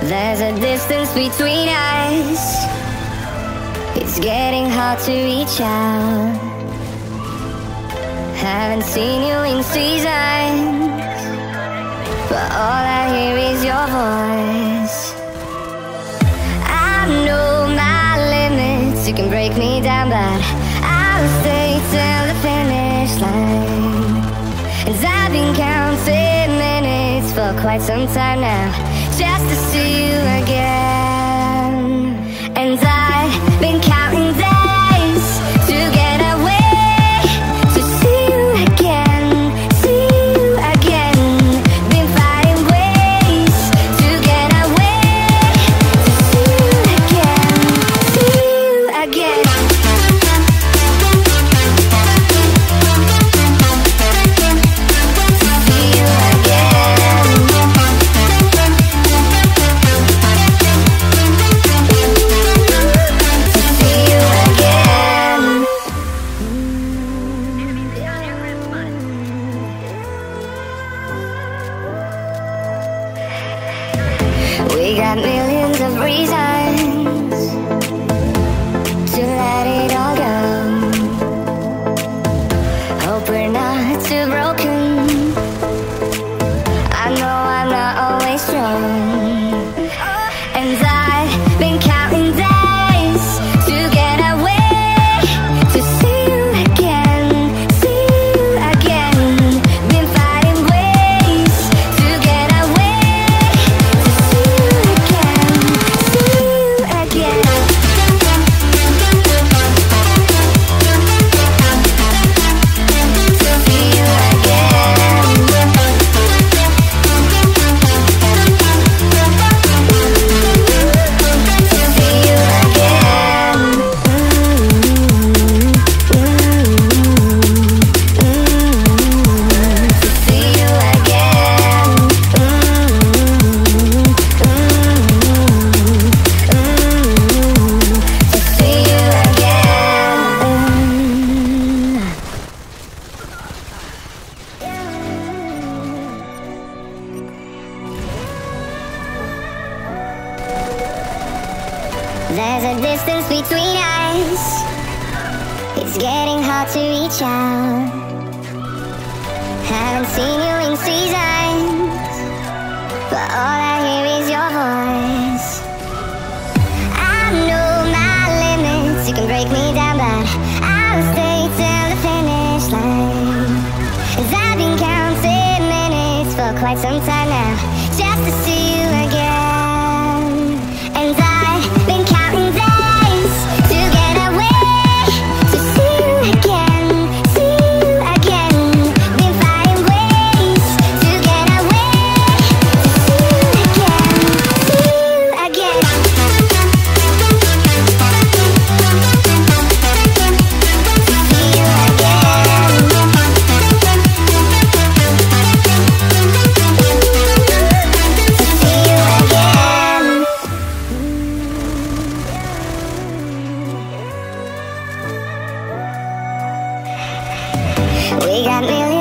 There's a distance between us. It's getting hard to reach out. Haven't seen you in seasons, but all I hear is your voice. I know my limits, you can break me down, but I'll stay till the finish line. And I've been counting minutes for quite some time now, just to see you again. And I've been counting days to get away, to see you again, see you again. Been finding ways to get away, to see you again, see you again. We got millions of reasons to let it all go. Hope we're not too broken. I know I'm not always strong. And I've been counting days to get away, to see you again, see you again. Been finding ways to get away, to see you again, see you again. To see you again. There's a distance between us. It's getting hard to reach out. Haven't seen you in seasons, but all I hear is your voice. I know my limits, you can break me down, but I'll stay till the finish line. 'Cause I've been counting minutes for quite some time now, just to see you again. And I've been counting days to get away, to see you again, see you again. Been finding ways to get away, to see you again, see you again. To see you again. To see you again. We got millions